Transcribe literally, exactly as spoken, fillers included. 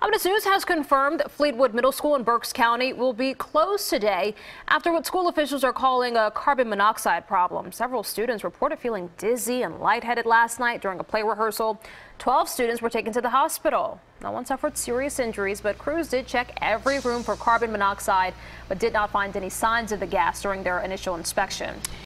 Eyewitness News has confirmed Fleetwood Middle School in Berks County will be closed today after what school officials are calling a carbon monoxide problem. Several students reported feeling dizzy and lightheaded last night during a play rehearsal. Twelve students were taken to the hospital. No one suffered serious injuries, but crews did check every room for carbon monoxide, but did not find any signs of the gas during their initial inspection.